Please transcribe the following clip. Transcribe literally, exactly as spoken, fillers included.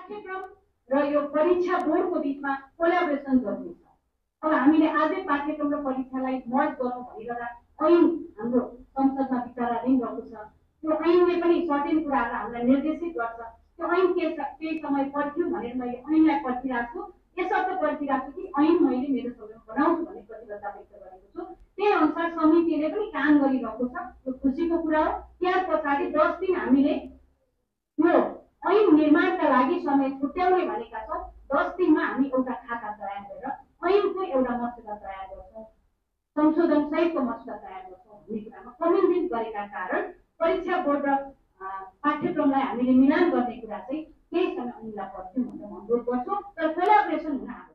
पाठ्यक्रम र यो परीक्षा बोर्डको बिचमा कोलाबोरेसन गर्नु छ। अब हामीले आजै पाठ्यक्रम र परीक्षालाई मर्ज गरौँ भनिरहँदा ऐन हाम्रो संसदमा विचाराधीन रहेको छ। त्यो ऐनले पनि सर्टेन कुराहरूलाई हामीलाई निर्देशित गर्छ। त्यो ऐन के केही समय पढ्थ्यो भनेर मैले ऐनलाई पढिरहेको छु, यसर्थ पढिरहेको छु कि ऐन मैले मेरो समयमा बनाउँछु भन्ने प्रतिबद्धता व्यक्त गरेको छु। त्यही अनुसार समितिले पनि काम गरिरहेको छ, यो खुसीको कुरा हो। त्यस पछाडि दस दिन हामीले यो ऐन निर्माणका लागि समय छुट्याउने भनेका छौँ। दस दिनमा हामी एउटा खाता तयार गरेर ऐनको एउटा मसौदा तयार गर्छौँ, संशोधन सहितको मसौदा तयार गर्छौँ भन्ने कुरामा कमिटमेन्ट गरेका कारण परीक्षा बोर्ड र पाठ्यक्रमलाई हामीले मिलान गर्ने कुरा चाहिँ केही समय ऐनलाई पढ्छौँ भनेर म अनुरोध गर्छु र कोलाबोरेसन हुन